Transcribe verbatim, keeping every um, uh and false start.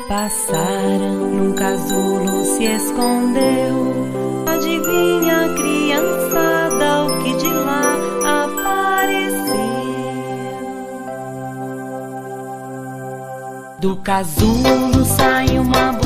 passaram, num casulo se escondeu. Adivinha, criançada, o que de lá apareceu? Do casulo sai uma